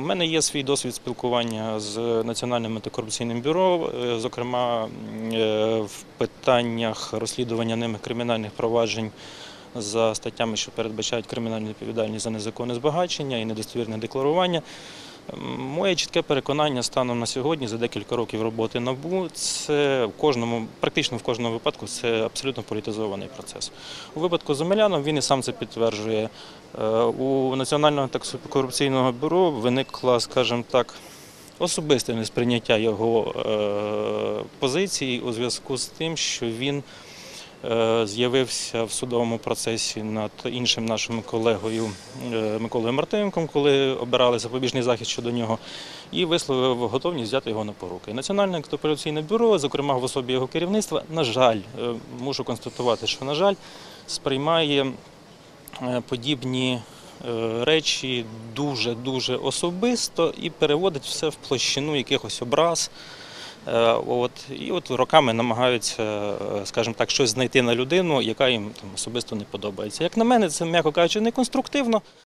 мене є свій досвід спілкування з Національним антикорупційним бюро, зокрема в питаннях розслідування ними кримінальних проваджень за статтями, що передбачають кримінальну відповідальність за незаконне збагачення і недостовірне декларування. Моє чітке переконання станом на сьогодні, за декілька років роботи НАБУ, це практично в кожному випадку це абсолютно політизований процес. У випадку з Омеляном він і сам це підтверджує. У Національного антикорупційного бюро виникло, скажімо так, особисте несприйняття його позиції у зв'язку з тим, що він з'явився в судовому процесі над іншим нашим колегою Миколою Мартиненком, коли обирали запобіжний захід щодо нього, і висловив готовність взяти його на поруки. Національне антикорупційне бюро, зокрема в особі його керівництва, на жаль, мушу констатувати, що, на жаль, сприймає подібні речі дуже особисто і переводить все в площину якихось образ. І роками намагаються, скажімо так, щось знайти на людину, яка їм особисто не подобається. Як на мене, це, м'яко кажучи, неконструктивно.